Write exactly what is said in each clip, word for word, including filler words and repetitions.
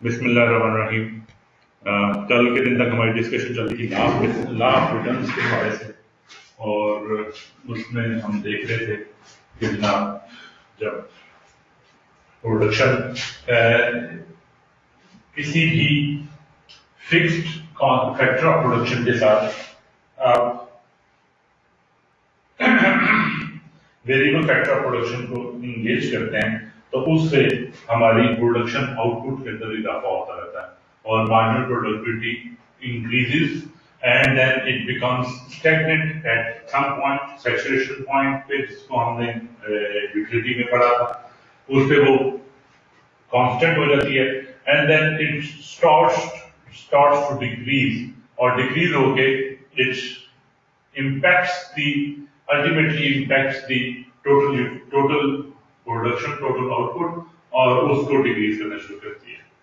बिस्मिल्लाहिर्रहमानिर्रहीम। कल के दिन तक हमारी डिस्कशन चल रही थी लॉ ऑफ रिटर्न्स के हवाले से, और उसमें हम देख रहे थे कि जनाब जब प्रोडक्शन किसी भी फिक्स्ड फैक्टर ऑफ प्रोडक्शन के साथ आप वेरिएबल फैक्टर ऑफ प्रोडक्शन को इंगेज करते हैं तो उससे हमारी प्रोडक्शन आउटपुट के अंदर इजाफा होता रहता है और marginal productivity increases and then it becomes stagnant at some point, saturation point पे, जिसको हमने यूटिलिटी में पढ़ा था, उस पे वो कांस्टेंट हो जाती है and then it starts starts to decrease, और डिक्रीज होके इट impacts the ultimately impacts the total total production, total output, और उसको डिक्रीज करना शुरू करती है।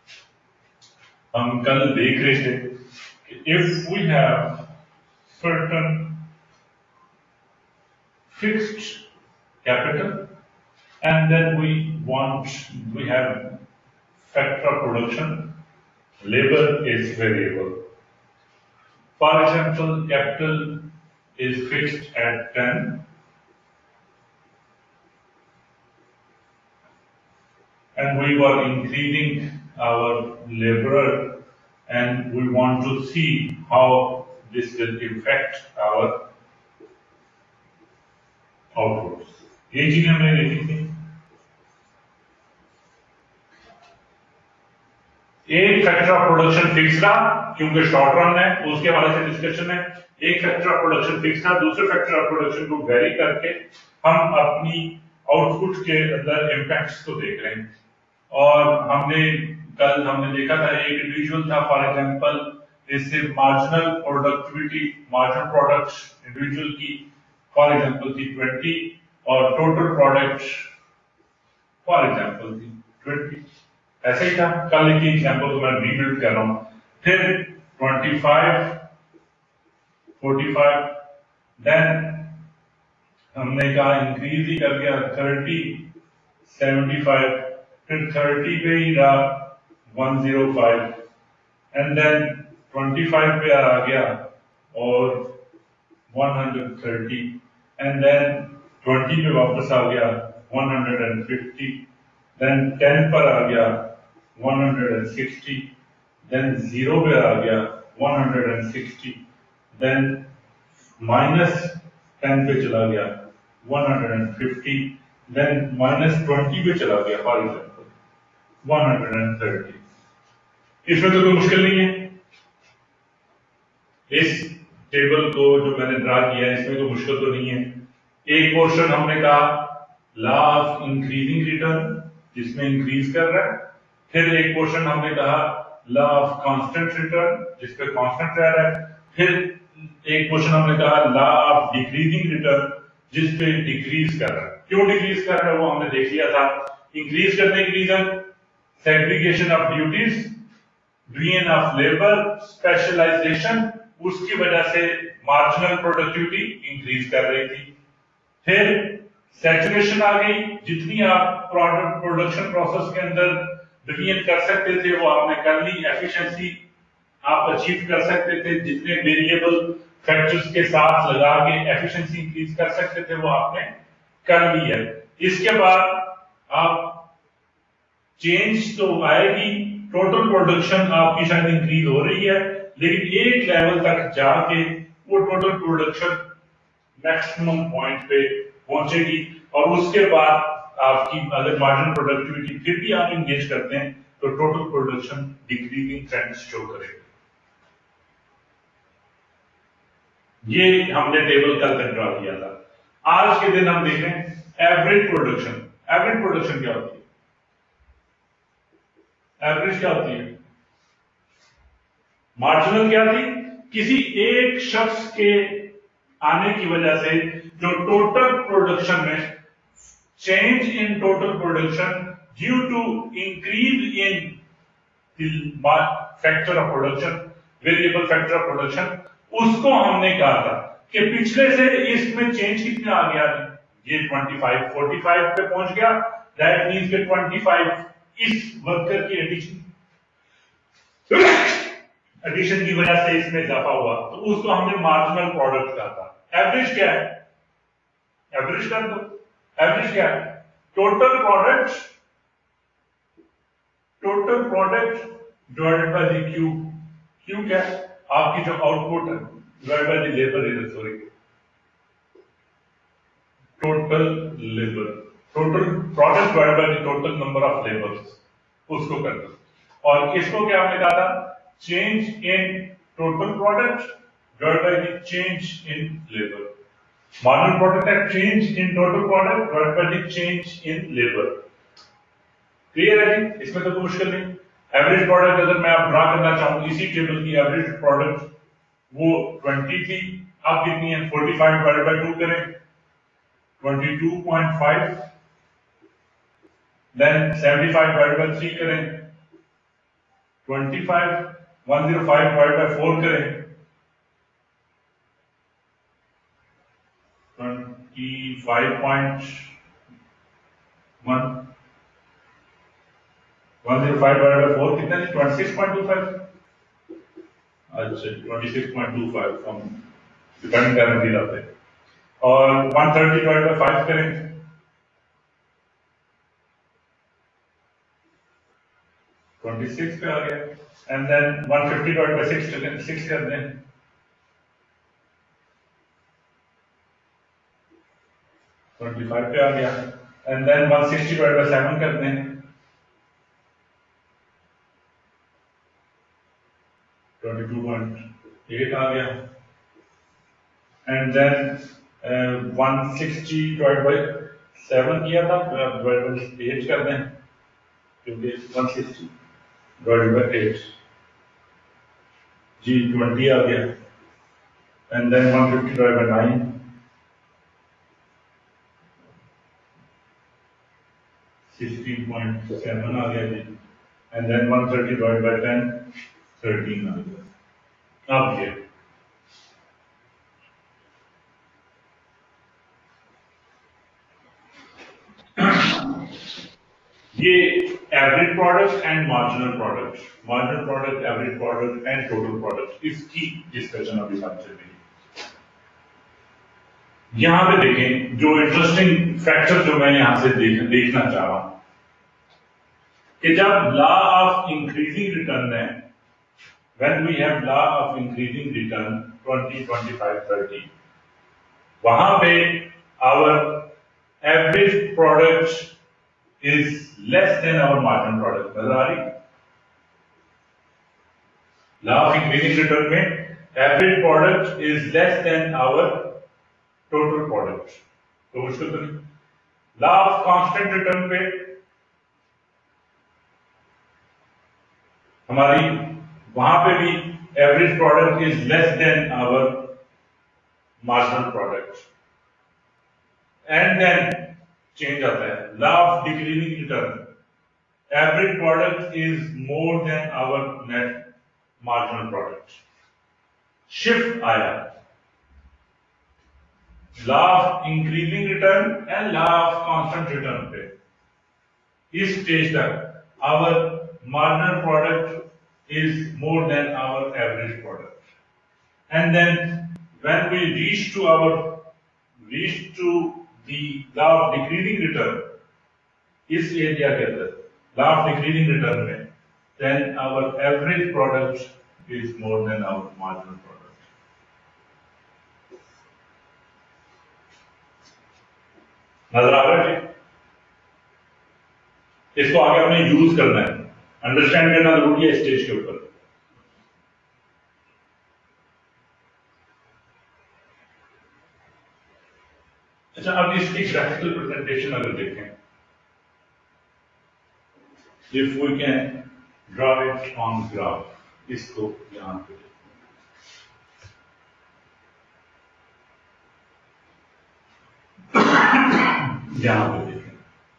हम कल देख रहे थे कि if we have certain fixed capital and then we want we have factor of production, labor is variable. For example, capital is fixed at ten and we were increasing our laborer and we want to see how this will affect our outputs. ये चीजें हमने देखी थी। एक factor of production fix रहा क्योंकि short run है, उसके हवाले से डिस्कशन है। एक फैक्टर ऑफ प्रोडक्शन फिक्स था, दूसरे फैक्टर ऑफ प्रोडक्शन को वेरी करके हम अपनी आउटपुट के अंदर इम्पैक्ट्स को देख रहे हैं। और हमने कल हमने देखा था एक इंडिविजुअल था, फॉर एग्जांपल इससे marginal productivity, marginal product individual की फॉर एग्जांपल थी ट्वेंटी और टोटल प्रोडक्ट फॉर एग्जांपल थी ट्वेंटी। ऐसे ही था, कल की एग्जांपल को मैं रीबिल्ड कर रहा हूं। फिर पच्चीस, पैंतालीस, देन हमने कहा इंक्रीज ही कर दिया तीस, पचहत्तर, फिर तीस पे ही रहा एक सौ पाँच एंड देन पच्चीस पे आ गया और एक सौ तीस एंड देन बीस पे वापस आ गया एक सौ पचास, देन दस पर आ गया एक सौ साठ, देन जीरो पे आ गया एक सौ साठ, देन माइनस टेन पे चला गया एक सौ पचास, देन माइनस ट्वेंटी पे चला गया फॉर एग्जांपल एक सौ तीस। इसमें तो कोई मुश्किल नहीं है, इस टेबल को जो मैंने ड्रा किया है इसमें कोई मुश्किल तो नहीं है। एक पोर्शन हमने कहा लॉ ऑफ इंक्रीजिंग रिटर्न, जिसमें इंक्रीज कर रहा है। फिर एक पोर्शन हमने कहा लॉ ऑफ कांस्टेंट रिटर्न, जिसपे कांस्टेंट रह रहा है। फिर एक पोर्शन हमने कहा लॉ ऑफ डिक्रीजिंग रिटर्न, जिसपे डिक्रीज कर रहा है। क्यों डिक्रीज कर रहा है वो हमने देख लिया था। इंक्रीज करने की reason segregation of duties, division of labour, specialisation, उसकी वजह से मार्जिनल प्रोडक्टिविटी इंक्रीज कर रही थी। फिर सैचुरेशन आ गई, जितनी आप प्रोडक्ट प्रोडक्शन प्रोसेस के अंदर डिवीजन कर सकते थे वो आपने कर ली। एफिशिएंसी आप अचीव कर सकते थे, जितने वेरिएबल फैक्टर्स के साथ लगा के एफिशिएंसी इंक्रीज कर सकते थे वो आपने कर ली है। इसके बाद आप चेंज तो आएगी, टोटल प्रोडक्शन आपकी शायद इंक्रीज हो रही है, लेकिन एक लेवल तक जाके वो टोटल प्रोडक्शन मैक्सिमम पॉइंट पे पहुंचेगी और उसके बाद आपकी अगर मार्जिनल प्रोडक्टिविटी फिर भी आप इंगेज करते हैं तो total production decreasing trend show करेगा। ये हमने टेबल कल तक ड्रा किया था। आज के दिन हम देख रहे हैं एवरेज प्रोडक्शन। एवरेज प्रोडक्शन क्या होती है? एवरेज क्या होती है? मार्जिनल क्या थी? किसी एक शख्स के आने की वजह से जो टोटल प्रोडक्शन में change in total production due to increase in factor of production, variable factor of production, उसको हमने कहा था कि पिछले से इसमें चेंज कितना आ गया, ये पच्चीस, पैंतालीस पे पहुंच गया। दैट मींस कि पच्चीस इस वर्कर की एडिशन एडिशन की वजह से इसमें इजाफा हुआ, तो उसको हमने मार्जिनल प्रोडक्ट कहा था। एवरेज क्या है? एवरेज कर दो। एवरेज क्या है? Total product, total product divided by the Q. Q क्या है? आपकी जो आउटपुट है डिवाइडेड बाय द लेबर इधर, sorry, total labour, total product divided by the total number of labours, उसको कर दो। और इसको क्या हमने कहा था? Change in total product divided by the change in labour. Marginal product है change in total product divided by the change in labour. Clear है जी? इसमें तो कोई मुश्किल नहीं। एवरेज प्रोडक्ट अगर मैं आप ड्रा करना चाहूं, इसी टेबल की एवरेज प्रोडक्ट वो ट्वेंटी थी, अब कितनी है? Forty five divided by two करें, twenty two point five, then seventy five divided by three करें, twenty five, one zero five divided by four करें, twenty five point one, one zero five divided by four कितना है? Twenty six point two five. अच्छा, twenty six point two five हम depend कर रहे हैं पे। और one thirty divided by five करें, ट्वेंटी सिक्स पे आ गया। And then one fifty divided by six six कर दें, ट्वेंटी फाइव पे आ गया। And then one sixty divided by seven कर दें, ट्वेंटी टू पॉइंट एट आ गया। And then one sixty divided by seven किया था, डिवाइडेड बाय एट कर दें, क्योंकि one sixty divided by eight जी ट्वेंटी आ गया। And then one fifty divided by nine, sixteen point seven आ गया जी। And then one thirty divided by ten, thirteen आ गया। अब ये ये average product and marginal product, marginal product, average product and total product, इसकी डिस्कशन अभी बात चल रही है। यहां पे देखें जो इंटरेस्टिंग फैक्टर जो मैं यहां से देख, देखना चाह रहा हूं कि जब लॉ ऑफ इंक्रीजिंग रिटर्न है, when we have law of increasing return twenty, twenty five, thirty, वहां पे our average product is less than our marginal product। नजर आ रही? Law of increasing return में average product is less than our total product, तो मुश्किल तो नहीं। Law of constant return पे हमारी वहां पे भी average product is less than our marginal product, and then change आता है law of decreasing return, average product is more than our net marginal product. Shift आया law of increasing return and law of constant return पे। इस stage तक our marginal product is more than our average product, and then when we reach to our reach to the law of decreasing return, इस area के अंदर law of decreasing return में, then our average product is more than our marginal product। नजर आ रहा है? इसको आगे हमने यूज करना है, अंडरस्टैंड करना जरूरी है स्टेज के ऊपर। अच्छा, अब इसकी ग्राफिकल प्रेजेंटेशन अगर देखें, if we can draw it on graph, इसको यहां पे यहां पे देखें,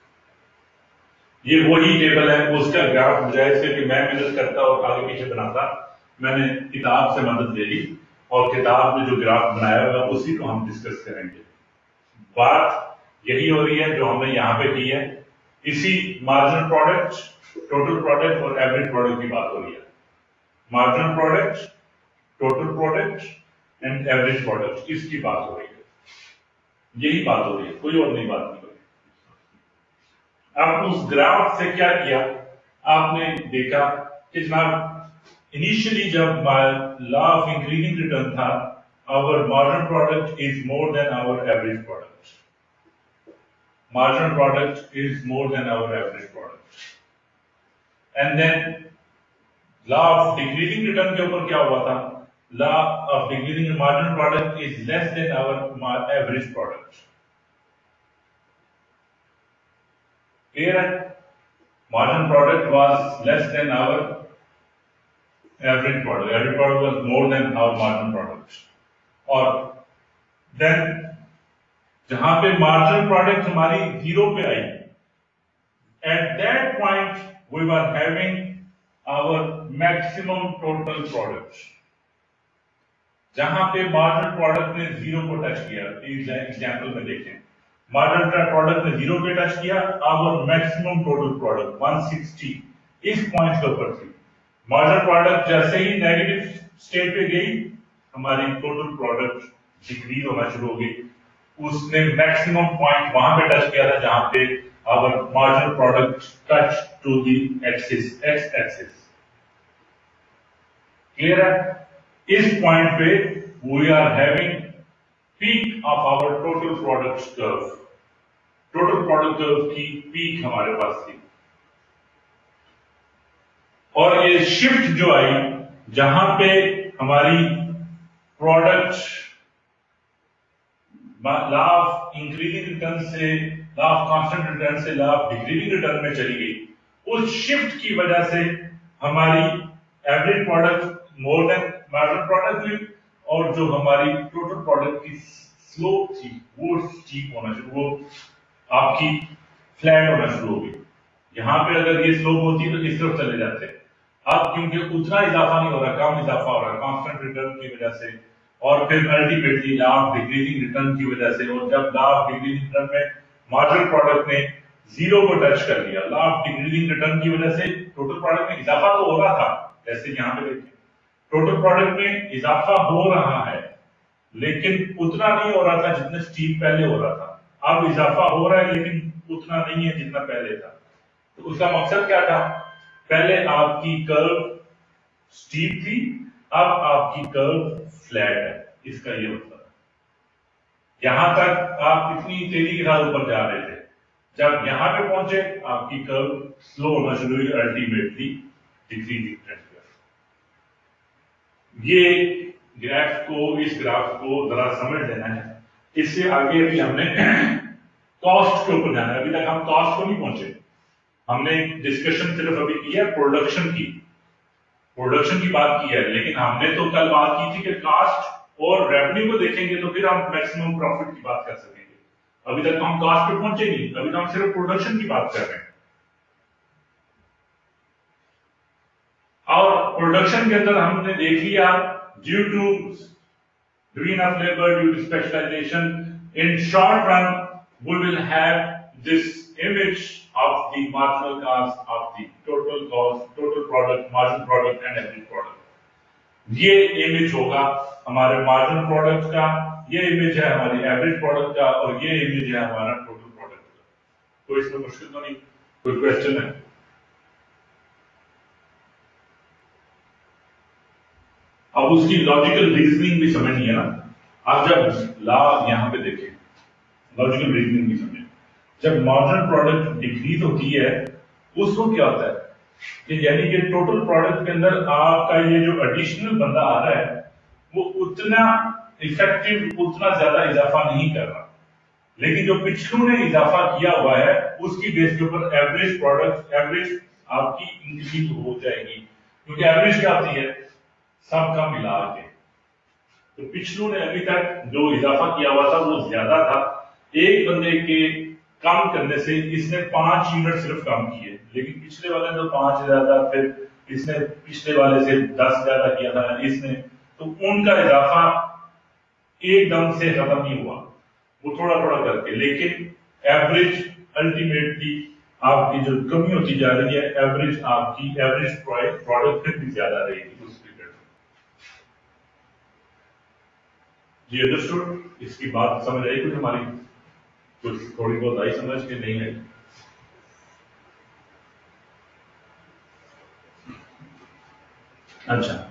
ये वही टेबल है, उसका ग्राफ बजाय से कि मैं मेहनत करता और आगे पीछे बनाता, मैंने किताब से मदद ले ली और किताब में जो ग्राफ बनाया हुआ उसी को हम डिस्कस करेंगे। बात यही हो रही है जो हमने यहां पे की है, इसी मार्जिनल प्रोडक्ट, टोटल प्रोडक्ट और एवरेज प्रोडक्ट की बात हो रही है। Marginal product, total product and average product, इसकी बात हो रही है, यही बात हो रही है, कोई और नई बात नहीं हो रही। अब उस ग्राफ से क्या किया, आपने देखा कि जनाब इनिशियली जब लॉ ऑफ इंक्रीजिंग रिटर्न था, our marginal product is more than our average product, marginal product is more than our average product, and then law of decreasing return के ऊपर क्या हुआ था, law of decreasing marginal product is less than our average product. Clear है, margin product was less than our average product, average product was more than our margin product, और then जहां पे margin product हमारी zero पे आई, at that point we were having our maximum total product, जहां पे margin product ने zero को touch किया, इस एग्जांपल में देखें, मार्जिनल प्रोडक्ट ने जीरो पे टच किया, our maximum total product one sixty इस पॉइंट के ऊपर थी। मार्जिनल प्रोडक्ट जैसे ही नेगेटिव स्टेट पे गई, हमारी टोटल प्रोडक्ट डिक्रीज होना शुरू हो गई, उसने मैक्सिमम पॉइंट वहां पे टच किया था जहां पे our marginal product touch to the axis, X axis. Clear है, इस पॉइंट पे we are having peak of our total product curve, total product curve की पीक हमारे पास थी, और ये शिफ्ट जो आई जहां पे हमारी product law of increasing return से लॉ ऑफ कांस्टेंट रिटर्न से लॉ ऑफ डिक्रीजिंग रिटर्न में चली गई, उस शिफ्ट की वजह से हमारी average product more than marginal product हुई, और जो हमारी टोटल प्रोडक्ट की स्लोप थी वो स्टीप होना शुरू, वो आपकी फ्लैट होना शुरू हो गई। यहां पे अगर ये स्लोप होती तो इस तरफ चले जाते, अब क्योंकि उतना इजाफा नहीं हो रहा, कम इजाफा हो रहा है कांस्टेंट रिटर्न की वजह से, और फिर ultimately law of decreasing return की वजह से, और जब लॉ ऑफ डिक्रीजिंग रिटर्न में मार्जिनल प्रोडक्ट ने जीरो को टच कर लिया, लॉ ऑफ डिक्रीजिंग रिटर्न की वजह से टोटल प्रोडक्ट में इजाफा तो हो रहा था, जैसे यहाँ पे देखें टोटल प्रोडक्ट में इजाफा हो रहा है, लेकिन उतना नहीं हो रहा था जितना स्टीप पहले हो रहा था। अब इजाफा हो रहा है लेकिन उतना नहीं है जितना पहले था। तो उसका मकसद क्या था, पहले आपकी कर्व स्टीप थी, अब आपकी कर्व फ्लैट है, इसका ये मतलब है। यहां तक आप इतनी तेजी के साथ ऊपर जा रहे थे, जब यहां पे पहुंचे आपकी कर्व स्लो होना शुरू हुई, अल्टीमेटली डिक्रीजिंग ट्रेंड। ये ग्राफ को, इस ग्राफ को जरा समझ लेना है, इससे आगे अभी हमने कॉस्ट के ऊपर जाना है। अभी तक हम कॉस्ट को नहीं पहुंचे, हमने डिस्कशन सिर्फ अभी की है प्रोडक्शन की, प्रोडक्शन की बात की है, लेकिन हमने तो कल बात की थी कि कॉस्ट और रेवेन्यू को देखेंगे तो फिर हम मैक्सिमम प्रॉफिट की बात कर सकेंगे। अभी तक तो हम कॉस्ट पे पहुंचे नहीं, अभी तो हम सिर्फ प्रोडक्शन की बात कर रहे हैं। और प्रोडक्शन के अंदर हमने देख लिया, due to doing of labor, due to specialization, in short run we will have this image of the marginal cost of the total cost, total product, marginal product and average product. ये image होगा हमारे marginal product का, ये image है हमारी average product का, और ये इमेज है हमारा टोटल प्रोडक्ट का। तो इसमें मुश्किल तो नहीं, कोई क्वेश्चन है? अब उसकी लॉजिकल रीजनिंग भी समझनी है ना। आप जब लॉ यहां पे देखें, लॉजिकल रीजनिंग भी समझें, जब मार्जिनल प्रोडक्ट डिक्रीज होती है उसको क्या होता है कि यानी कि टोटल प्रोडक्ट के अंदर आपका ये जो एडिशनल बंदा आ रहा है वो उतना इफेक्टिव, उतना ज्यादा इजाफा नहीं कर रहा, लेकिन जो पिछलू ने इजाफा किया हुआ है उसकी बेस के ऊपर एवरेज प्रोडक्ट, एवरेज आपकी इंक्रीज हो जाएगी, क्योंकि एवरेज क्या होती है, सबका मिला के। तो पिछलू ने अभी तक जो इजाफा किया हुआ था वो ज्यादा था, एक बंदे के कम करने से इसने पांच यूनिट सिर्फ कम किए, लेकिन पिछले वाले ने तो पांच ज्यादा, फिर इसने पिछले वाले से दस ज्यादा किया था इसने, तो उनका इजाफा एकदम से खत्म नहीं हुआ, वो थोड़ा थोड़ा करके, लेकिन एवरेज अल्टीमेटली आपकी जो कमी होती जा रही है, एवरेज आपकी एवरेज प्रोडक्ट भी ज्यादा रहेगी उस जी अंडरस्टूड? इसकी बात समझ आई कुछ हमारी? कुछ थोड़ी बहुत आई समझ के नहीं आई? अच्छा,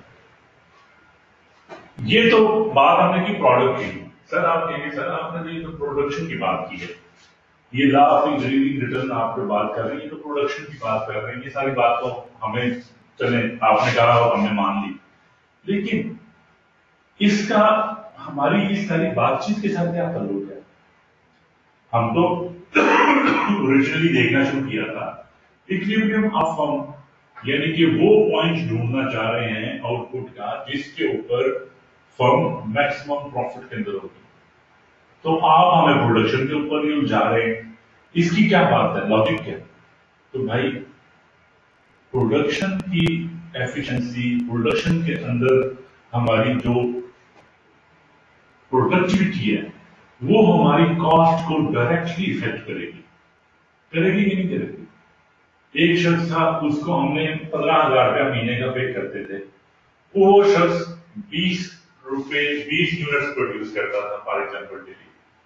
ये तो बात हमने की प्रोडक्ट की। सर आप कहेंगे सर आपने ये तो प्रोडक्शन की बात की है, ये ला ऑफ इंक्रीजिंग रिटर्न आप जो बात कर रहे हैं ये तो प्रोडक्शन की बात कर रहे हैं, ये सारी बात तो हमें चले आपने कहा और हमने मान ली, लेकिन इसका हमारी इस सारी बातचीत के साथ क्या ताल्लुक है? हम तो ओरिजिनली देखना शुरू किया था इक्विलिब्रियम ऑफ फर्म, यानी कि वो पॉइंट ढूंढना चाह रहे हैं आउटपुट का जिसके ऊपर फर्म मैक्सिमम प्रॉफिट के अंदर होगी। तो आप हमें प्रोडक्शन के ऊपर ही जा रहे हैं, इसकी क्या बात है, लॉजिक क्या? तो भाई प्रोडक्शन की एफिशिएंसी, प्रोडक्शन के अंदर हमारी जो प्रोडक्टिविटी है वो हमारी कॉस्ट को डायरेक्टली इफेक्ट करेगी, करेगी कि नहीं करेगी? एक शख्स था, उसको हमने पंद्रह हजार रुपया महीने का पे करते थे, वो शख्स बीस रुपए बीस यूनिट्स प्रोड्यूस करता था फॉर एग्जाम्पल डेली।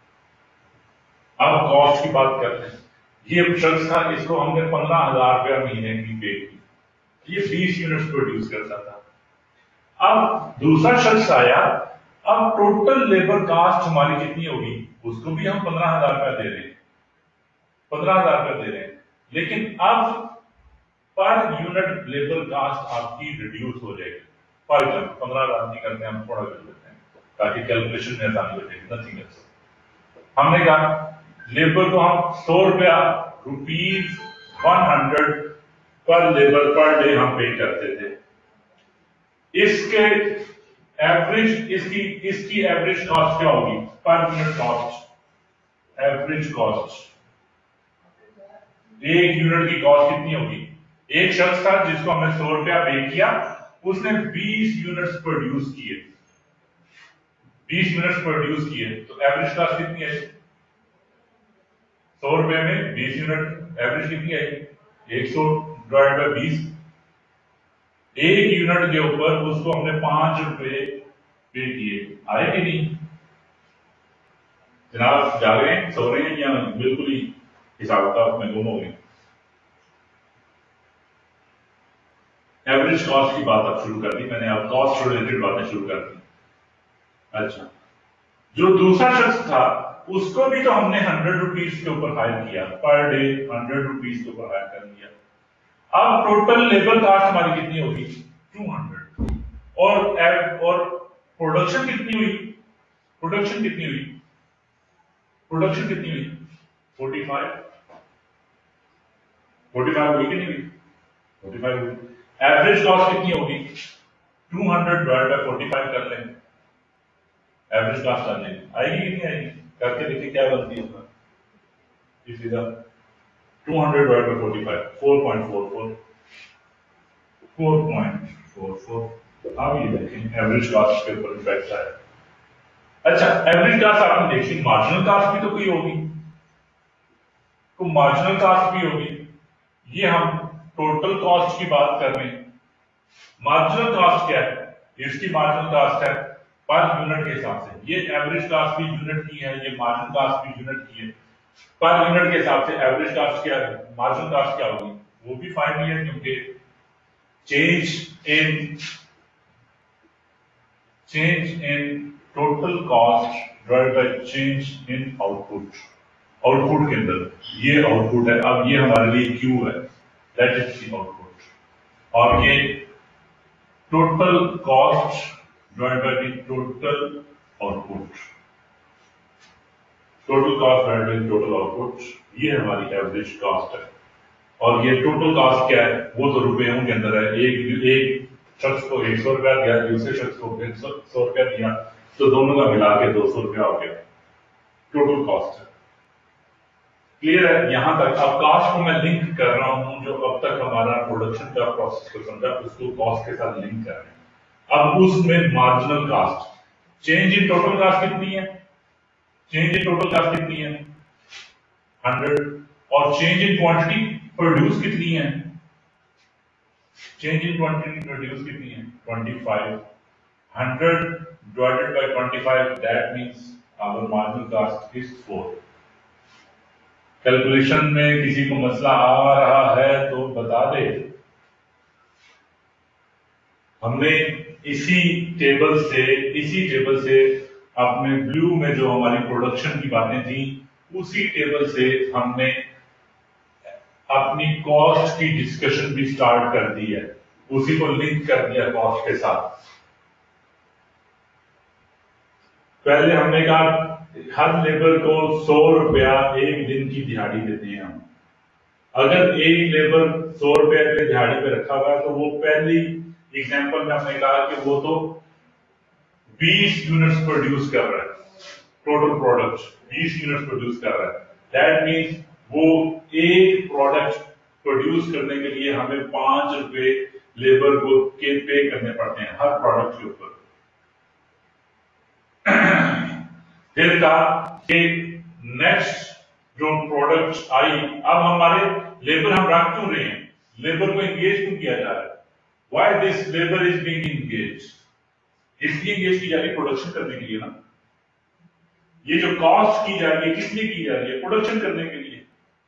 अब कॉस्ट की बात करते हैं, ये शख्स था, इसको हमने पंद्रह हजार रुपया महीने की पे की, ये बीस यूनिट्स प्रोड्यूस करता था। अब दूसरा शख्स आया, अब टोटल लेबर कास्ट हमारी कितनी होगी, उसको भी हम पंद्रह हजार रुपया दे रहे हैं, पंद्रह हजार रुपया दे रहे हैं, लेकिन अब पर यूनिट लेबर कास्ट आपकी रिड्यूस हो जाएगी। फॉर एग्जाम्पल पंद्रह हजार नहीं करते, हम थोड़ा कर लेते हैं ताकि कैलकुलेशन में आसानी हो जाएगी, नथिंग एल्स। हमने कहा लेबर को हम सौ रुपया rupees one hundred per labour per day हम पे करते थे। इसके एवरेज इसकी इसकी एवरेज कॉस्ट क्या होगी per unit cost? Average cost एक यूनिट की कॉस्ट कितनी होगी? एक शख्स था जिसको हमने सौ रुपया पे किया, उसने बीस यूनिट्स प्रोड्यूस किए, बीस यूनिट्स प्रोड्यूस किए, तो एवरेज कॉस्ट कितनी है? सौ रुपए में बीस यूनिट, एवरेज कितनी आई? एक सौ डिवाइड बाय बीस। एक यूनिट के ऊपर उसको हमने पांच रुपए पे किए, आए कि नहीं? जनाब जाग रहे हैं, सो रहे हैं, या बिल्कुल ही हिसाब किताब में गुम हो गए? एवरेज कॉस्ट की बात अब शुरू कर दी मैंने, अब कॉस्ट रिलेटेड बातें शुरू कर दी। अच्छा, जो दूसरा शख्स था उसको भी तो हमने हंड्रेड रुपीज के ऊपर हायर किया, पर डे हंड्रेड रुपीज के ऊपर हायर कर दिया। अब टोटल लेबर कास्ट हमारी कितनी होगी? Two hundred. और और प्रोडक्शन कितनी हुई? प्रोडक्शन कितनी हुई? प्रोडक्शन कितनी हुई? Forty five. फोर्टी फाइव हुई कि नहीं हुई? फोर्टी फाइव हुई। एवरेज कॉस्ट कितनी होगी? Two hundred divide by forty five कर लें, एवरेज कॉस्ट आ जाएगी, आएगी कि नहीं आएगी? करके देखिए क्या बनती है इस सीधा two hundred divide by forty five, four point four four, four point four four. अब ये देखें एवरेज कॉस्ट के ऊपर इफेक्ट आया। अच्छा, एवरेज कॉस्ट आपने देखी, मार्जिनल कॉस्ट भी तो कोई होगी, तो मार्जिनल कॉस्ट भी होगी। ये हम टोटल कॉस्ट की बात कर रहे हैं। मार्जिनल कॉस्ट क्या है? इसकी मार्जिनल कॉस्ट है पर यूनिट के हिसाब से, ये एवरेज कॉस्ट भी यूनिट की है, ये मार्जिनल कॉस्ट भी यूनिट की है, पर यूनिट के हिसाब से एवरेज कॉस्ट क्या है, मार्जिनल कॉस्ट क्या होगी? वो भी फाइव ही है, क्योंकि change in change in total cost divide by change in output. Output के अंदर ये आउटपुट है, अब ये हमारे लिए क्यू है, दैट इज द आउटपुट, और ये total cost divide by the total output, total cost divide by total output, ये हमारी एवरेज कॉस्ट है। और ये टोटल कॉस्ट क्या है? वो तो रुपयों के अंदर है। एक एक शख्स को एक सौ रुपया दिया, दूसरे शख्स को एक सौ रुपया दिया, तो दोनों का मिला के दो सौ रुपया हो गया, टोटल कॉस्ट है। क्लियर है यहां तक? अब कॉस्ट को मैं लिंक कर रहा हूं, जो अब तक हमारा प्रोडक्शन का प्रोसेस को समझा उसको कॉस्ट के साथ लिंक कर रहे हैं। अब उसमें marginal cost, change in total cost कितनी है? चेंज इन टोटल कॉस्ट कितनी है? हंड्रेड। और चेंज इन क्वांटिटी प्रोड्यूस कितनी है? चेंज इन क्वांटिटी प्रोड्यूस कितनी है? Twenty five. Hundred divided by twenty-five, that means our marginal cost is four. Calculation में किसी को मसला आ रहा है तो बता दे। हमने इसी टेबल से इसी टेबल से अपने ब्लू में जो हमारी प्रोडक्शन की बातें थी उसी टेबल से हमने अपनी कॉस्ट की डिस्कशन भी स्टार्ट कर दी है, उसी को लिंक कर दिया कॉस्ट के साथ। पहले हमने कहा हर लेबर को सौ रुपया एक दिन की दिहाड़ी देते हैं हम। अगर एक लेबर सौ रुपया के दिहाड़ी पे रखा हुआ है तो वो पहली एग्जांपल में हमने कहा कि वो तो बीस यूनिट्स प्रोड्यूस कर रहा है, टोटल प्रोडक्ट बीस यूनिट्स प्रोड्यूस कर रहा है। दैट मीन्स वो एक प्रोडक्ट प्रोड्यूस करने के लिए हमें पांच रुपए लेबर को के पे करने पड़ते हैं हर प्रोडक्ट के ऊपर। फिर कहा कि नेक्स्ट जो प्रोडक्ट आई, अब हमारे लेबर हम रख क्यों रहे हैं, लेबर को एंगेज क्यों किया जा रहा है, why this labour is being engage, इसलिए एंगेज की जा रही है प्रोडक्शन करने के लिए ना। ये जो कॉस्ट की जा रही है किस लिए की जा रही है, प्रोडक्शन करने के लिए।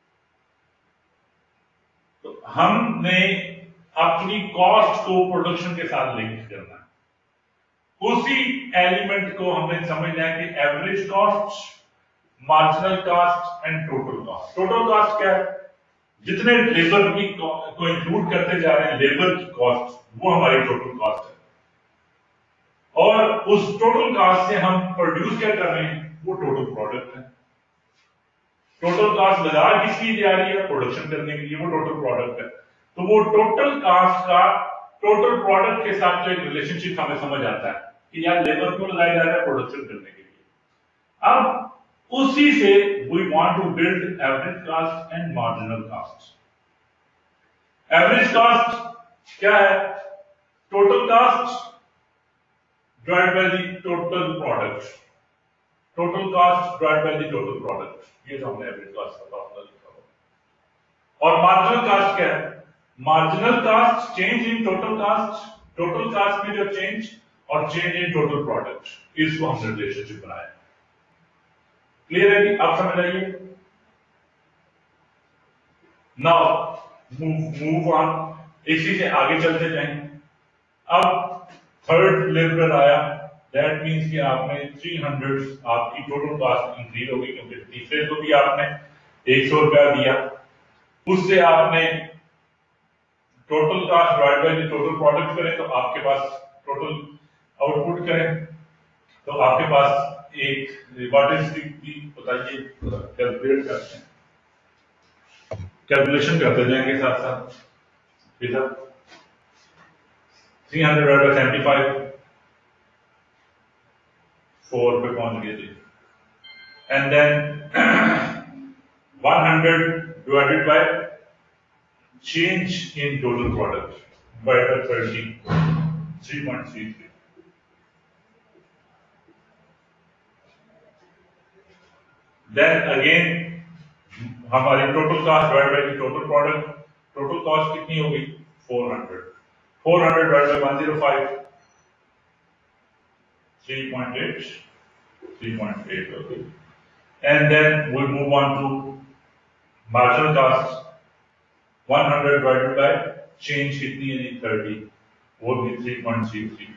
तो हमने अपनी कॉस्ट को प्रोडक्शन के साथ लिंक करना है। उसी एलिमेंट को हमने समझना है कि average cost, marginal cost and total cost. Total cost क्या है, जितने लेबर की को इंक्लूड करते जा रहे हैं लेबर की कॉस्ट, वो हमारी टोटल कॉस्ट है। और उस टोटल कॉस्ट से हम प्रोड्यूस क्या कर रहे हैं, वो टोटल प्रोडक्ट है। टोटल कॉस्ट बाजार किस लिए जा रही है, प्रोडक्शन करने के लिए, वो टोटल प्रोडक्ट है। तो वो टोटल कॉस्ट का टोटल प्रोडक्ट के साथ जो एक रिलेशनशिप हमें समझ आता है कि यार लेबर क्यों लगाया जा रहा है, प्रोडक्शन करने के लिए। अब उसी से we want to build average cost and marginal cost. Average cost क्या है, total cost divide by the total product, total cost divide by the total product, ये तो हमने एवरेज कॉस्ट का फॉर्मूला लिखा हुआ। और मार्जिनल कॉस्ट क्या है, marginal cost change in total cost, total cost में जो चेंज और चेंज इन टोटल प्रोडक्ट, इसको हमने रिलेशनशिप बनाया। क्लियर है कि आप समझ आइए। नाउ मूव मूव ऑन, इसी से आगे चलते जाएंगे। अब थर्ड लेबर आया, दैट मींस कि आपने तीन सौ आपकी टोटल कॉस्ट इंक्रीज होगी, क्योंकि तीसरे को भी आपने एक सौ रुपया दिया, उससे आपने total cost divide by the total product करें तो आपके पास टोटल आउटपुट करें तो आपके पास एक व्हाट इज दी, बताइए, कैलकुलेट करते हैं, कैलकुलेशन करते जाएंगे साथ साथ। इधर तीन सौ divide by seventy five, four पे पहुंच गए जी। And then hundred divided by change in total product by the thirty, three point three three. Then again हमारी total cost divided by the total product, total cost कितनी होगी, four hundred, four hundred divided by one hundred five, three point eight, three point eight, okay. And then we move on to marginal cost, one hundred divided by change कितनी है, thirty, वो भी three point three three.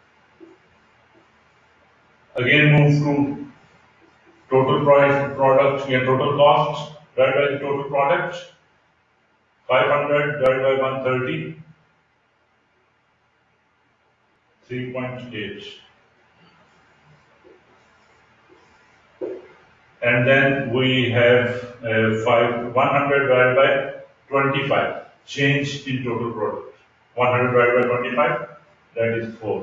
Again move to total price product या total cost divided by the total product, five hundred divided by one hundred thirty, three point eight. And then we have uh, five, one hundred divided by twenty-five, change in total product, one hundred divided by twenty-five, that is four.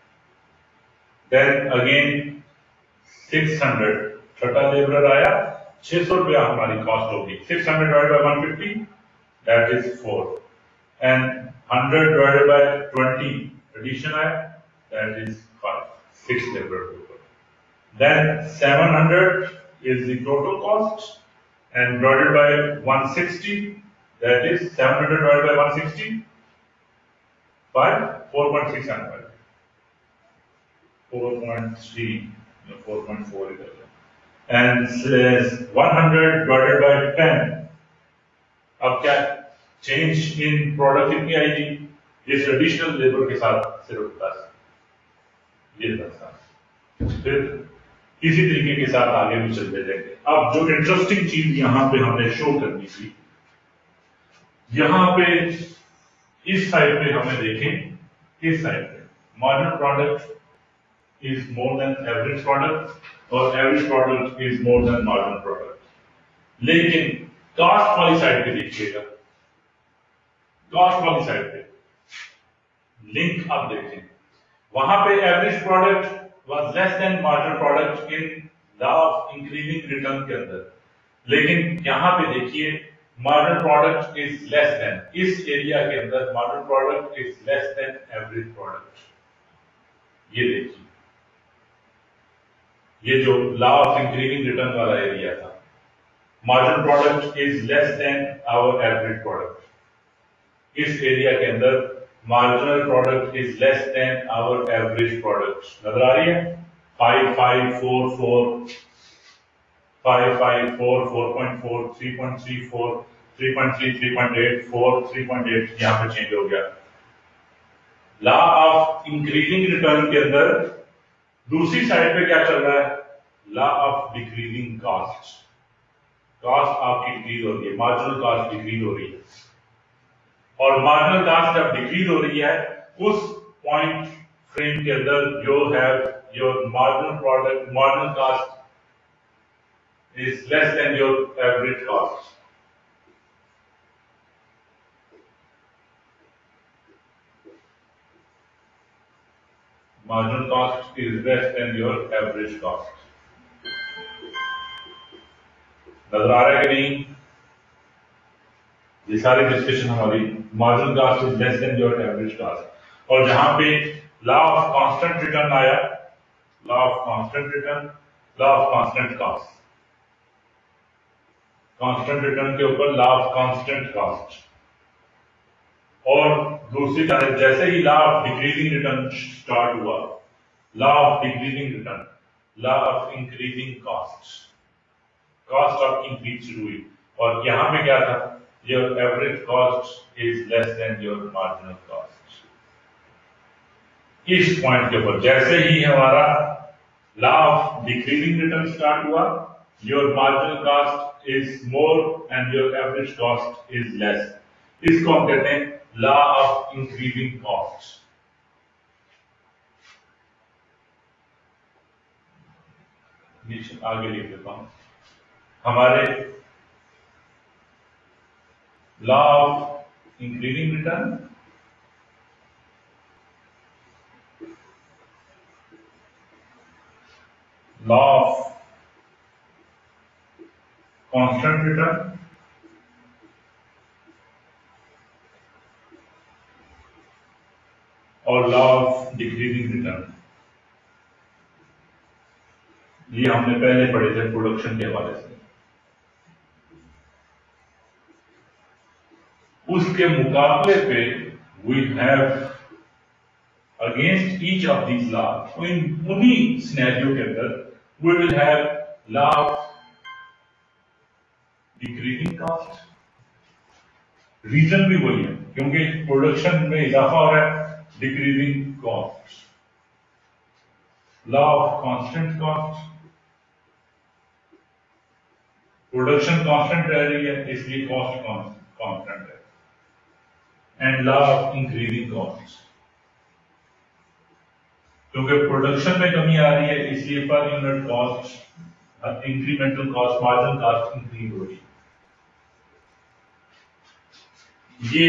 Then again six hundred, छठा labour आया, छह सौ रुपया हमारी cost होगी, six hundred divided by one hundred fifty, that is four, and one hundred divided by twenty addition आया, that is five, six labour people. Then seven hundred is the total cost, and divided by one hundred sixty, that is seven hundred divided by one hundred sixty by four point six five. Four point three या four point four ही कर लें and one hundred divided by ten. अब क्या change in product कितनी आएगी? इस additional labour के साथ सिर्फ दस, ये दस। फिर इसी तरीके के साथ आगे भी चलते जाएंगे। अब जो इंटरेस्टिंग चीज यहां पे हमने शो करनी थी, यहां पे इस साइड पे हमें देखें, इस साइड पे marginal product is more than average product और average product is more than marginal product. लेकिन कॉस्ट वाली साइड पे देखिएगा, कॉस्ट वाली साइड पे लिंक आप देखें, वहां पे average product was less than marginal product in law of increasing return के अंदर। लेकिन यहां पे देखिए marginal product is less than, इस एरिया के अंदर marginal product is less than average product. ये देखिए, ये जो लॉ ऑफ इंक्रीजिंग रिटर्न वाला एरिया था, marginal product is less than our average product. इस एरिया के अंदर marginal product is less than our average product. नजर आ रही है? Five five four four five five four four point four three point three four three point three three point eight four three point eight यहां पे change हो गया। Law of increasing return के अंदर दूसरी साइड पे क्या चल रहा है? Law of decreasing cost. Cost आपकी डिक्रीज हो रही है, मार्जिनल कॉस्ट डिक्रीज हो रही है, और मार्जिनल कॉस्ट जब डिक्रीज हो रही है उस पॉइंट फ्रेम के अंदर you have your marginal product, marginal cost is less than your average cost. Marginal cost is less than your average cost. नजर आ रहा है कि नहीं? ये सारी डिस्कशन हमारी marginal cost is less than your average cost. और जहां पे लॉ ऑफ कांस्टेंट रिटर्न आया, law of constant return, law of constant cost, constant return के ऊपर लॉ ऑफ कांस्टेंट कॉस्ट, और दूसरी तरफ जैसे ही law of decreasing return start हुआ, law of decreasing return, law of increasing cost, cost of increase शुरू हुई, और यहां पे क्या था? Your average cost is less than your marginal cost. इस पॉइंट के ऊपर जैसे ही हमारा law of decreasing return start हुआ, your marginal cost is more and your average cost is less. इसको हम कहते हैं law of increasing costs. नीचे आगे लिख देता हूं, हमारे law of increasing return, law of constant return, और लॉ ऑफ डिक्रीजिंग रिटर्न, ये हमने पहले पढ़े थे प्रोडक्शन के हवाले से। उसके मुकाबले पे we have against each of these law, इन उन्हीं सिनेरियो के अंदर we will have law of decreasing cost. Reason भी वही है, क्योंकि प्रोडक्शन में इजाफा हो रहा है, decreasing cost. Law of constant cost, production constant रह रही है इसलिए कॉस्ट कांस्टेंट है, and law of increasing cost, क्योंकि प्रोडक्शन में कमी आ रही है इसलिए per unit cost, incremental cost, marginal cost increase हो रही है। ये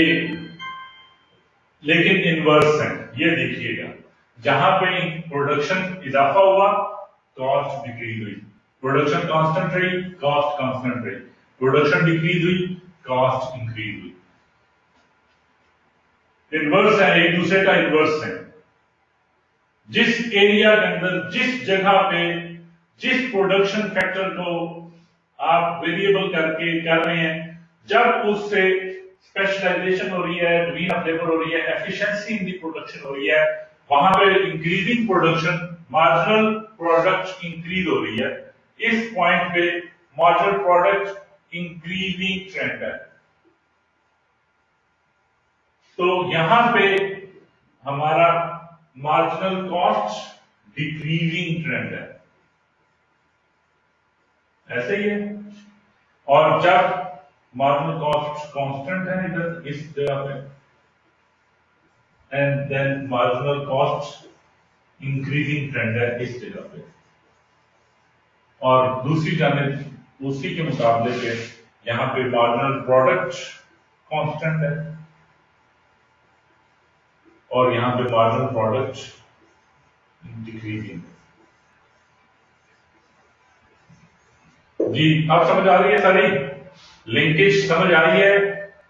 लेकिन इनवर्स है, ये देखिएगा, जहां पे प्रोडक्शन इजाफा हुआ कॉस्ट डिक्रीज हुई, प्रोडक्शन कांस्टेंट रही कॉस्ट कांस्टेंट रही, प्रोडक्शन डिक्रीज हुई कॉस्ट इंक्रीज हुई। इनवर्स है, एक दूसरे का इनवर्स है। जिस एरिया के अंदर, जिस जगह पे, जिस प्रोडक्शन फैक्टर को आप वेरिएबल करके कर रहे हैं, जब उससे स्पेशलाइजेशन हो रही है, डिवीजन ऑफ लेबर हो रही है, एफिशिएंसी इन दी प्रोडक्शन हो रही है, वहां पे increasing production marginal product increase हो रही है, इस पॉइंट पे मार्जिनल प्रोडक्ट इंक्रीजिंग ट्रेंड है। तो यहां पे हमारा मार्जिनल कॉस्ट डिक्रीजिंग ट्रेंड है, ऐसे ही है। और जब मार्जिनल कॉस्ट कांस्टेंट है इधर इस जगह पे, and then marginal cost increasing trend है इस जगह पे। और दूसरी जानिब उसी के मुकाबले पे यहां पे मार्जिनल प्रोडक्ट कांस्टेंट है और यहां पे मार्जिनल प्रोडक्ट डिक्रीजिंग। जी अब समझ आ रही है सारी लिंकेज, समझ आ रही है?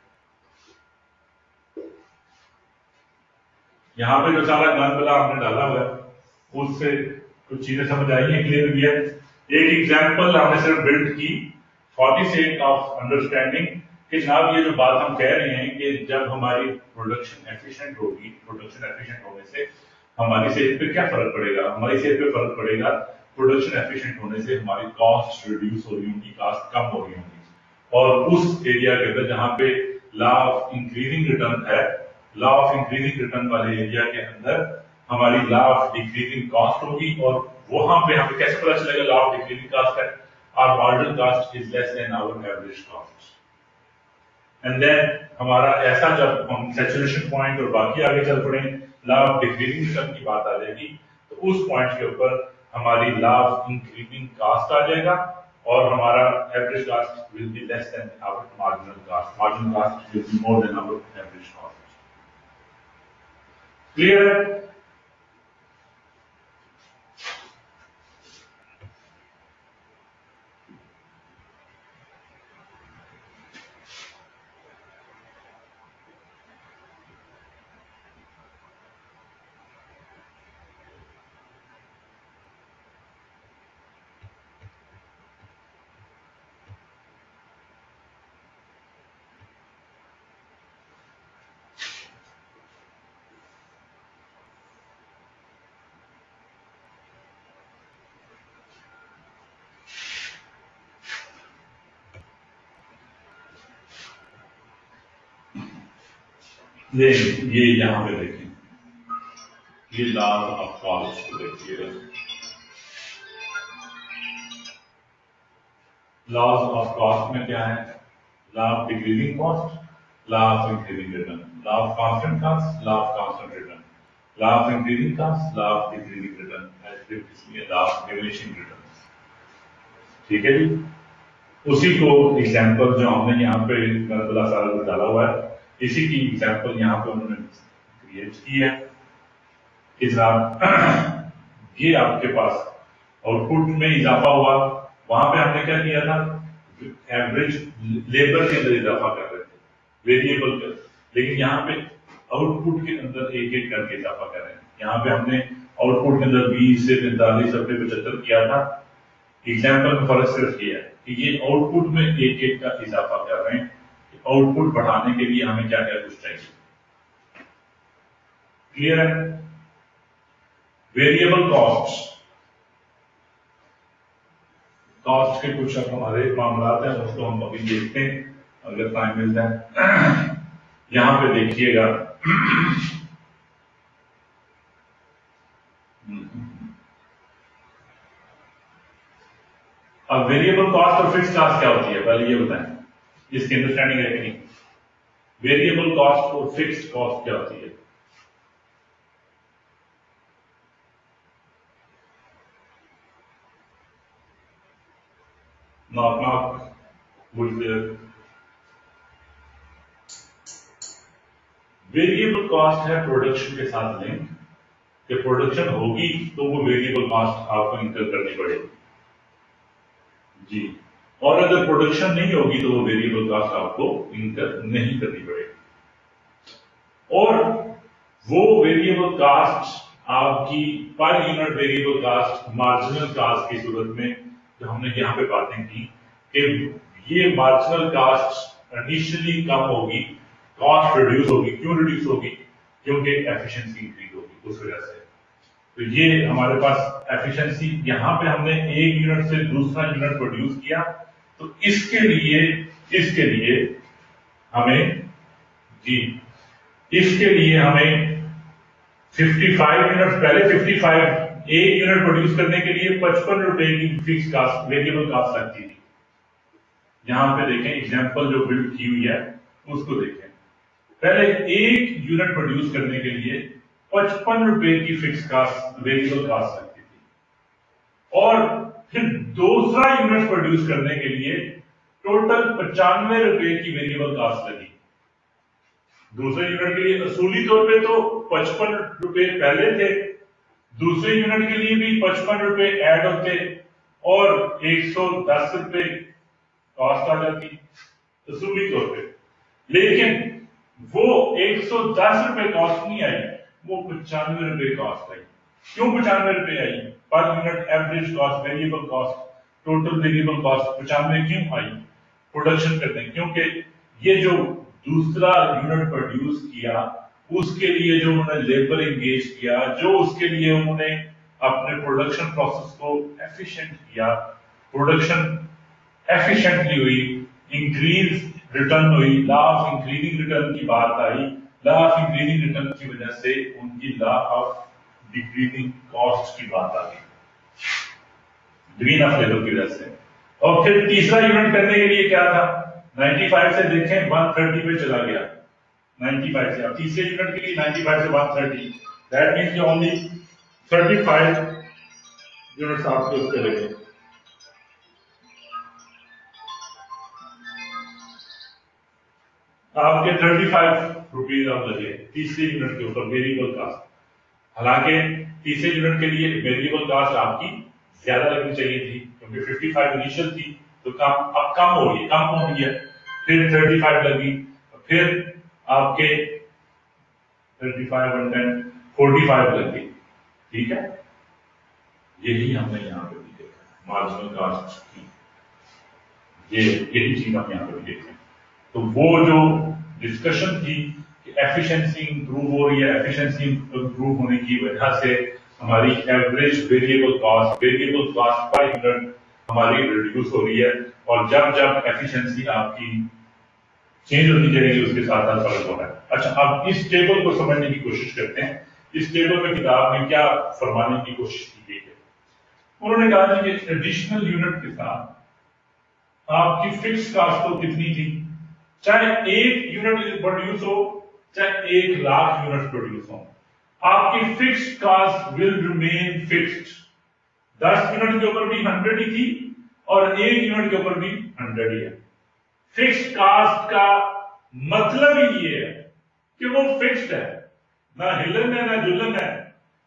यहां पे जो सारा गन वाला आपने डाला हुआ है उससे कुछ चीजें समझ आई है, क्लियर हुई है। एक एग्जांपल हमने सिर्फ बिल्ड की for the sake of understanding कि जनाब ये जो बात हम कह रहे हैं कि जब हमारी प्रोडक्शन एफिशिएंट होगी, प्रोडक्शन एफिशिएंट होने से हमारी सेहत पे क्या फर्क पड़ेगा? हमारी सेहत पे फर्क पड़ेगा, प्रोडक्शन एफिशिएंट होने से हमारी कॉस्ट रिड्यूस हो रही होगी, कॉस्ट कम हो रही होगी। और उस एरिया के अंदर जहां पे लॉ ऑफ इंक्रीजिंग रिटर्न है, लॉ ऑफ इंक्रीजिंग रिटर्न वाले एरिया के अंदर हमारी लॉ ऑफ डिक्रीजिंग कॉस्ट होगी। और वहां पे हमें कैसे पता चलेगा लॉ ऑफ डिक्रीजिंग कॉस्ट है? Our marginal cost is less than our average cost. And then हमारा ऐसा जब हम सैचुरेशन पॉइंट और बाकी आगे चल पड़े लॉ ऑफ डिक्रीजिंग रिटर्न की बात आ जाएगी, तो उस पॉइंट के ऊपर हमारी लॉ ऑफ इंक्रीजिंग कॉस्ट आ जाएगा और हमारा average cost will be less than our marginal cost, marginal cost will be more than our average cost. Clear है? ये ये यहां पे देखें, ये लॉ ऑफ कॉस्ट को देखिएगा। लॉज ऑफ कॉस्ट में क्या है? Law of decreasing cost, law of increasing return, law of constant cost, law of constant return, law of increasing cost, law of decreasing return, इसमें लॉ ऑफ डिमिनिशिंग रिटर्न। ठीक है जी। उसी को example जो हमने यहाँ पे गलत सारा कुछ डाला हुआ है, इसी की एग्जांपल यहाँ पे उन्होंने क्रिएट की है कि जनाब ये आपके पास आउटपुट में इजाफा हुआ, वहां पे हमने क्या किया था? एवरेज लेबर के अंदर इजाफा कर रहे थे, वेरिएबल कर, लेकिन यहाँ पे आउटपुट के अंदर एक एक करके इजाफा कर रहे हैं। यहाँ पे हमने आउटपुट के अंदर बीस से पैंतालीस से पचहत्तर किया था। एग्जाम्पल में फर्क सिर्फ किया है कि ये आउटपुट में एक एक का इजाफा कर रहे हैं। आउटपुट बढ़ाने के लिए हमें क्या क्या कुछ चाहिए? क्लियर है? वेरिएबल कॉस्ट, कॉस्ट के कुछ अब हमारे मामला हैं, उसको हम अभी देखते हैं अगर टाइम मिलता है। यहां पे देखिएगा अब वेरिएबल कॉस्ट और फिक्स्ड कॉस्ट क्या होती है पहले ये बताएं, इसकी अंडरस्टैंडिंग है कि नहीं? वेरिएबल कॉस्ट और फिक्स्ड कॉस्ट क्या होती है? नॉक नॉक वेरिएबल कॉस्ट है प्रोडक्शन के साथ लिंक, कि प्रोडक्शन होगी तो वो वेरिएबल कॉस्ट आपको इंकर करनी पड़ेगी जी, और अगर प्रोडक्शन नहीं होगी तो वो वेरिएबल कॉस्ट आपको इंकर नहीं करनी पड़ेगी। और वो वेरिएबल कॉस्ट आपकी per unit variable cost marginal cost की सूरत में जो हमने यहाँ पे बातें की कि ये मार्जिनल कॉस्ट इनिशियली कम होगी, कॉस्ट रिड्यूस होगी। क्यों रिड्यूस होगी? क्योंकि एफिशिएंसी इंक्रीज होगी, उस वजह से। तो ये हमारे पास एफिशिएंसी, यहाँ पे हमने एक यूनिट से दूसरा यूनिट प्रोड्यूस किया, तो इसके लिए इसके लिए हमें जी इसके लिए हमें पचपन यूनिट, पहले पचपन, एक यूनिट प्रोड्यूस करने के लिए पचपन रुपए की फिक्स कास्ट, वेरिएबल कास्ट लगती थी। यहां पे देखें एग्जांपल जो बिल्ड की हुई है उसको देखें। पहले एक यूनिट प्रोड्यूस करने के लिए पचपन रुपए की फिक्स कास्ट, वेरिएबल कास्ट लगती थी, और फिर दूसरा यूनिट प्रोड्यूस करने के लिए टोटल पचानवे रुपए की वेरिएबल कास्ट लगी। दूसरे यूनिट के लिए असूली तौर पे तो पचपन रुपए पहले थे, दूसरे यूनिट के लिए भी पचपन रुपए ऐड होते और एक सौ दस रुपए कॉस्ट आ जाती असूली तौर पे। लेकिन वो एक सौ दस रुपए कॉस्ट नहीं आई, वो पचानवे रुपए कॉस्ट आई। क्यों पचानवे रुपए आई? Per unit average cost, variable cost, total variable cost पचानवे क्यों आई प्रोडक्शन करने? क्योंकि ये जो दूसरा यूनिट प्रोड्यूस किया उसके लिए जो उन्होंने लेबर एंगेज किया, जो उसके लिए उन्होंने अपने प्रोडक्शन प्रोसेस को एफिशिएंट किया, प्रोडक्शन एफिशिएंटली हुई, इंक्रीज रिटर्न हुई, लॉ ऑफ इंक्रीजिंग रिटर्न की बात आई। लॉ ऑफ इंक्रीजिंग रिटर्न की वजह से उनकी लॉ ऑफ डिक्रीजिंग कॉस्ट की बात आ गई, ग्रीन ऑफ लेबर की वजह से। और फिर तीसरा यूनिट करने के लिए क्या था? पचानवे से देखें एक सौ तीस पे चला गया, पचानवे से। अब तीसरे यूनिट के लिए पचानवे से एक सौ तीस, दैट मींस ओनली पैंतीस यूनिट्स आपके उसके लगे। आपके पैंतीस रुपीस आप लगे तीसरे यूनिट के ऊपर वेरिएबल कास्ट। हालांकि तीसरे यूनिट के लिए वेरिएबल कास्ट आपकी ज्यादा लगनी चाहिए थी, क्योंकि पचपन इनिशियल थी, तो कम अब कम हो गई, कम हो गई है। फिर पैंतीस लगी, फिर आपके पैंतीस और दस पैंतालीस लग गई। ठीक है, यही हमने यहाँ पे भी देखा मार्जिनल कास्ट की, ये यही चीज हम यहाँ पे भी देखें। तो वो जो डिस्कशन थी कि एफिशिएंसी इंप्रूव हो रही है, एफिशिएंसी इंप्रूव होने की वजह से हमारी average variable cost, variable cost per unit हमारी रिड्यूस हो रही है, और जब जब एफिशिएंसी आपकी चेंज होती जाएगी उसके साथ साथ फर्क हो रहा है। अच्छा, अब इस टेबल को समझने की कोशिश करते हैं। इस टेबल में किताब में क्या फरमाने की कोशिश की गई है? उन्होंने कहा कि एडिशनल यूनिट के साथ आपकी फिक्स कास्ट तो कितनी थी, चाहे एक यूनिट प्रोड्यूस हो चाहे एक लाख यूनिट प्रोड्यूस हो, आपकी fix cost will remain fixed. दस यूनिट के ऊपर भी हंड्रेड ही थी और एक यूनिट के ऊपर भी हंड्रेड ही है। फिक्स्ड कास्ट का मतलब ही ये है कि वो फिक्स्ड है, ना हिलन है ना जुलन है,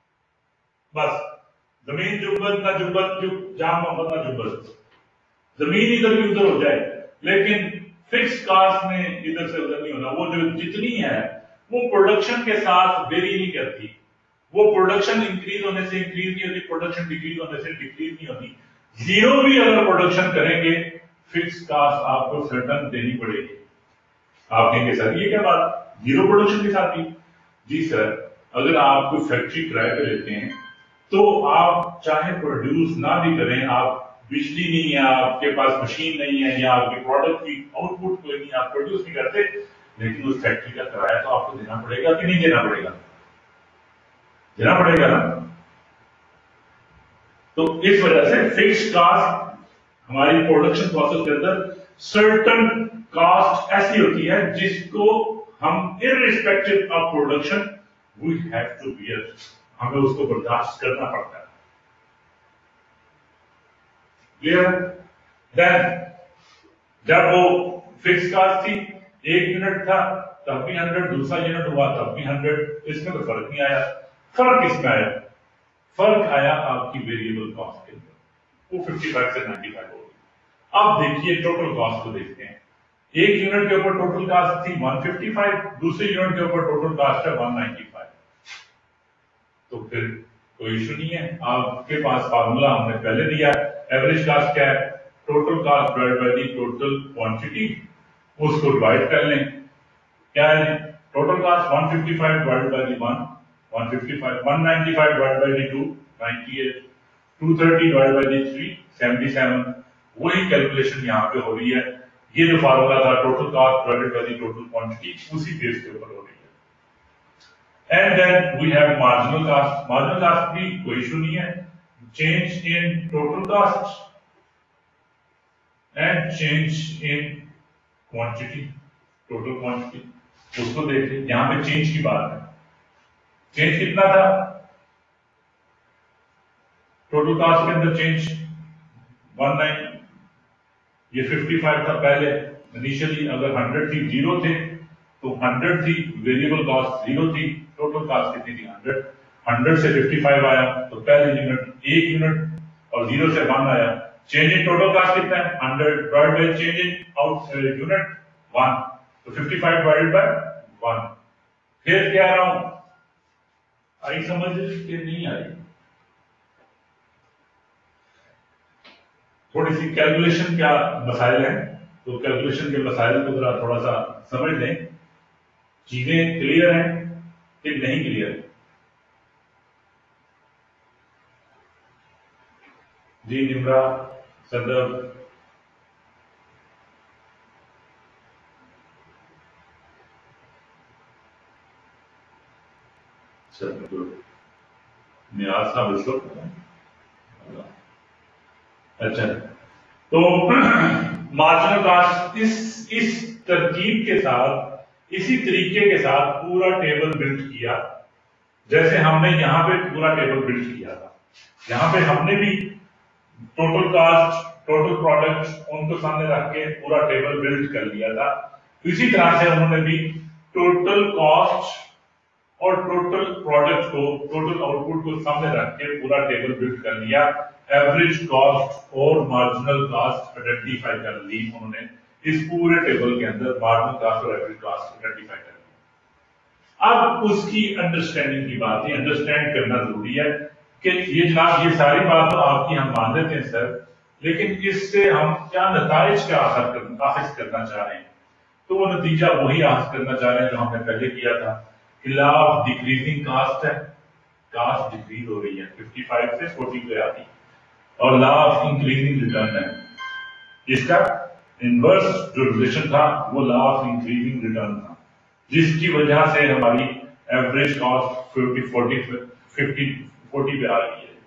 बस जमीन जुम्बद ना जुम्बद जो जाम मोहम्मद ना जुम्बद, जमीन इधर भी उधर हो जाए, लेकिन फिक्स कास्ट में इधर से उधर नहीं होना। वो जो जितनी है वो प्रोडक्शन के साथ वेरी नहीं करती, वो प्रोडक्शन इंक्रीज होने से इंक्रीज नहीं होती, प्रोडक्शन डिक्रीज होने से डिक्रीज नहीं होती। जीरो भी अगर प्रोडक्शन करेंगे फिक्स कास्ट आपको सर्टन देनी पड़ेगी। आप कहेंगे सर ये क्या बात, जीरो प्रोडक्शन के साथ ही? जी सर, अगर आप कोई फैक्ट्री किराए पे लेते हैं तो आप चाहे प्रोड्यूस ना भी करें, आप बिजली नहीं है, आपके पास मशीन नहीं है, या आपके प्रोडक्ट की आउटपुट कोई नहीं, आप प्रोड्यूस नहीं करते, लेकिन उस फैक्ट्री का किराया तो आपको देना पड़ेगा कि नहीं देना पड़ेगा? देना पड़ेगा ना। तो इस वजह से फिक्स्ड कास्ट हमारी प्रोडक्शन प्रोसेस के अंदर सर्टन कास्ट ऐसी होती है जिसको हम irrespective of production we have to bear, हमें उसको बर्दाश्त करना पड़ता है। क्लियर? देन जब वो फिक्स कास्ट थी, एक यूनिट था तब भी हंड्रेड, दूसरा यूनिट हुआ तब भी हंड्रेड, इसमें तो फर्क नहीं आया। फर्क किसमें आया? फर्क आया आपकी वेरिएबल कॉस्ट के अंदर, वो पचपन से पचानवे हो गई। अब देखिए टोटल कॉस्ट को देखते हैं। एक यूनिट के ऊपर टोटल कॉस्ट थी एक सौ पचपन, दूसरे यूनिट के ऊपर टोटल कॉस्ट है एक सौ पचानवे। तो फिर कोई इशू नहीं है, आपके पास फार्मूला हमने पहले दिया, एवरेज कॉस्ट क्या है? Total cost divide by the total quantity, उसको डिवाइड कर लें। क्या है? टोटल कॉस्ट एक सौ पचपन divide by the one one fifty-five, one ninety-five divided by the two, ninety-eight, two thirty divided by the three, seventy-seven. वही कैलकुलेशन यहाँ पे हो रही है। ये जो फार्मूला था total cost divided by the total quantity, उसी बेस के ऊपर हो रही है। And then we have marginal cost. Marginal cost भी कोई इशू नहीं है। Change in total cost and change in quantity, total quantity, उसको देख लें। यहां पे चेंज की बात है। चेंज कितना था? टोटल कॉस्ट के अंदर चेंज वन नाइन, ये फिफ्टी फाइव था पहले इनिशियली। अगर हंड्रेड थी, जीरो थे तो हंड्रेड थी, वेरिएबल कॉस्ट जीरो थी, टोटल कॉस्ट कितनी थी? हंड्रेड। हंड्रेड से फिफ्टी फाइव आया तो पहले यूनिट एक यूनिट और जीरो से वन आया। चेंज इन टोटल कॉस्ट कितना है? Hundred divide by change in out unit one, तो fifty five divided by one. फिर क्या आ रहा हूं? आई समझ के नहीं आई? थोड़ी सी कैलकुलेशन क्या मसाइल हैं, तो कैलकुलेशन के मसाइल को जरा थोड़ा सा समझ लें। चीजें क्लियर हैं कि नहीं क्लियर? जी निम्रा, सदर, नियाज साहब इसको अच्छा। तो मार्जिनल कॉस्ट इस इस तरकीब के साथ, इसी तरीके के साथ पूरा टेबल बिल्ड किया, जैसे हमने यहाँ पे पूरा टेबल बिल्ड किया था। यहाँ पे हमने भी टोटल कॉस्ट, टोटल प्रोडक्ट उनको सामने रख के पूरा टेबल बिल्ड कर लिया था। इसी तरह से उन्होंने भी टोटल कॉस्ट और टोटल प्रोडक्ट को, टोटल आउटपुट को सामने रख के पूरा टेबल बिल्ड कर लिया। एवरेज कॉस्ट और मार्जिनल कॉस्ट आइडेंटिफाई कर ली उन्होंने। इस पूरे टेबल के अंदर मार्जिनल कॉस्ट और एवरेज कॉस्ट आइडेंटिफाई कर ली। अब उसकी अंडरस्टैंडिंग की बात है, अंडरस्टैंड करना जरूरी है कि ये जनाब ये सारी बात तो आपकी हम मान लेते हैं सर, लेकिन इससे हम क्या नताइज क्या हासिल करना चाह रहे हैं? तो वो नतीजा वही हासिल करना चाह रहे हैं जो हमने पहले किया था कि लॉ ऑफ डिक्रीजिंग कॉस्ट है, कॉस्ट डिक्रीज हो रही है, फिफ्टी फाइव से फोर्टी पे आती, और लॉ ऑफ इंक्रीजिंग रिटर्न है। इसका इनवर्स जो रिलेशन था वो लॉ ऑफ इंक्रीजिंग रिटर्न था, जिसकी वजह से हमारी average cost fifty forty fifty forty पे आ रही है।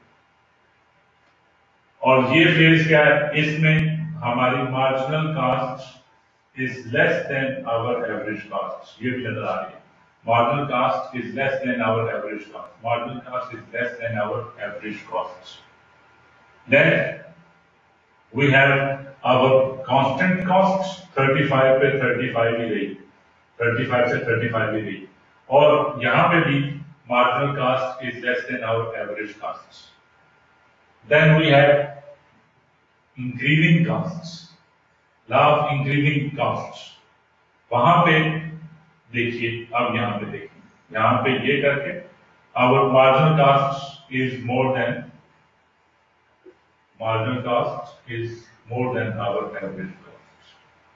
और ये फेज क्या है? इसमें हमारी marginal cost is less than our average cost, ये भी नजर आ रही है। Marginal cost is less than our average cost. Marginal cost is less than our average costs. Then we have our constant costs, thirty-five पे thirty-five ही रही, thirty-five से thirty-five ही रही, और यहाँ पे भी marginal cost is less than our average costs. Then we have increasing costs, law of increasing costs. वहां पे देखिए, अब यहां पे देखिए, यहां पे ये करके our marginal cost is more than marginal cost is more than our average cost.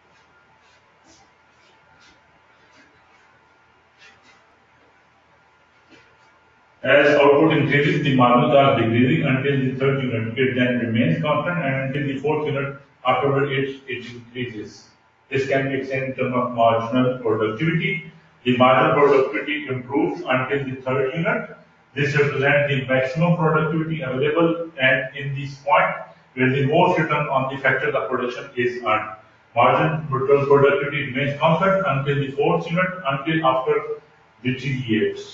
As output increases, the marginal cost decreasing until the third unit, it then remains constant, and until the fourth unit afterward it, it increases. This can be extended in terms of marginal productivity. The marginal productivity improves until the third unit. This represents the maximum productivity available, and in this point where the most return on the factor of production is earned. Marginal productivity remains constant until the fourth unit, until after deteriorates.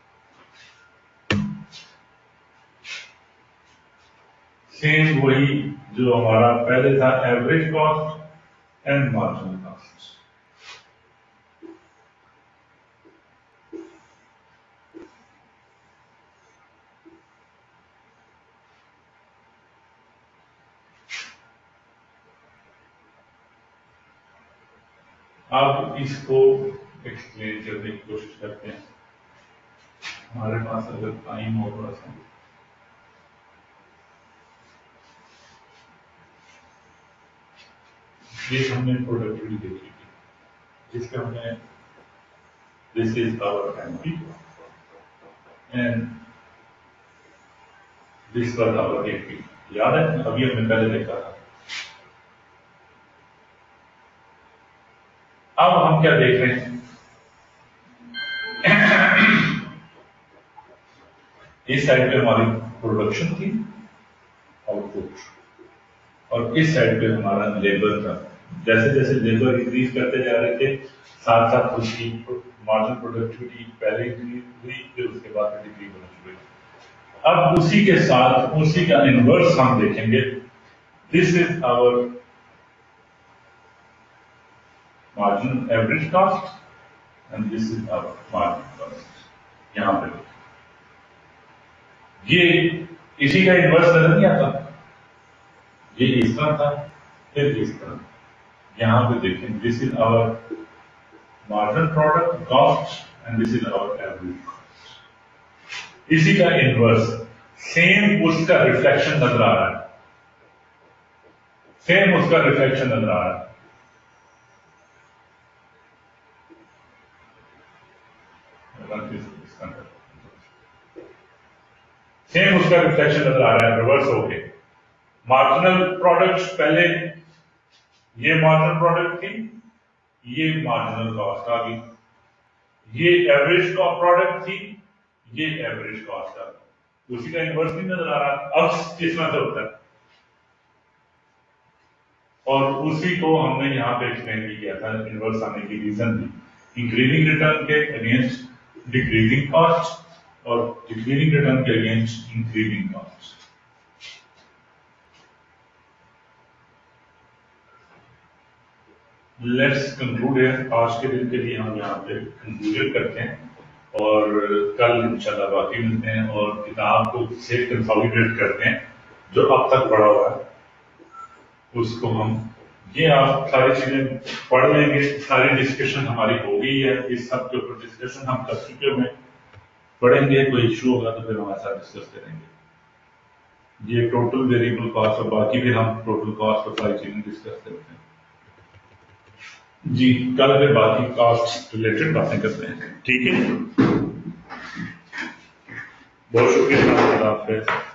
Same वही जो हमारा पहले था, average cost and marginal costs. अब इसको explain करने की कोशिश करते हैं, हमारे पास अगर टाइम हो थोड़ा सा। ये हमने प्रोडक्टिविटी देखी थी, जिसका हमने this is our MP and this was our AP. याद है, अभी हमने पहले देखा था। अब हम क्या देख रहे हैं, इस साइड पे हमारी प्रोडक्शन थी, आउटपुट, और इस साइड पे हमारा लेबर था। जैसे जैसे लेबर इंक्रीज करते जा रहे थे, साथ साथ उसकी मार्जिनल प्रोडक्टिविटी पहले इंक्रीज हुई, फिर उसके बाद डिक्रीज होना शुरू हुई। अब उसी के साथ उसी का इनवर्स हम देखेंगे। This is our marginal average cost and this is our marginal cost. यहां पे ये इसी का इनवर्स नजर नहीं आता, ये इस तरह था, फिर इस तरह। यहां पे देखें, this is our marginal product cost and this is our average cost. इसी का इनवर्स, सेम उसका रिफ्लेक्शन नजर आ रहा है, सेम उसका रिफ्लेक्शन नजर आ रहा है। सेम उसका रिफ्लेक्शन नजर आ रहा है, रिवर्स हो गए। मार्जिनल प्रोडक्ट पहले ये मार्जिनल प्रोडक्ट थी, ये मार्जिनल कॉस्ट आ गई। ये एवरेज प्रोडक्ट थी, ये एवरेज कॉस्ट आ गई। उसी का इनवर्स नहीं नजर आ रहा। अब किस तरह से होता है, और उसी को हमने यहाँ पे एक्सप्लेन भी किया था। इनवर्स आने की रीजन भी इंक्रीजिंग रिटर्न के अगेंस्ट डिक्रीजिंग कॉस्ट और डिक्रीजिंग रिटर्न के against increasing cost. Let's conclude है। आज के दिन के लिए हम यहाँ पे कंक्लूजन करते हैं, और कल इंशाल्लाह बाकी मिलते हैं और किताब को से कंसोलिडेट करते हैं जो अब तक पढ़ा हुआ है उसको हम, ये आप सारी चीजें पढ़ लेंगे। सारी डिस्कशन हमारी हो गई है, इस सब के ऊपर डिस्कशन हम कर चुके हैं, पढ़ेंगे। कोई इशू होगा तो फिर हमारे साथ डिस्कस करेंगे। ये टोटल वेरिएबल कॉस्ट और बाकी भी हम टोटल कॉस्ट और सारी चीजें डिस्कस करते हैं जी। कल फिर बाकी कॉस्ट रिलेटेड बातें करते हैं, ठीक है। बहुत शुक्रिया, अल्लाह हाफ़िज़।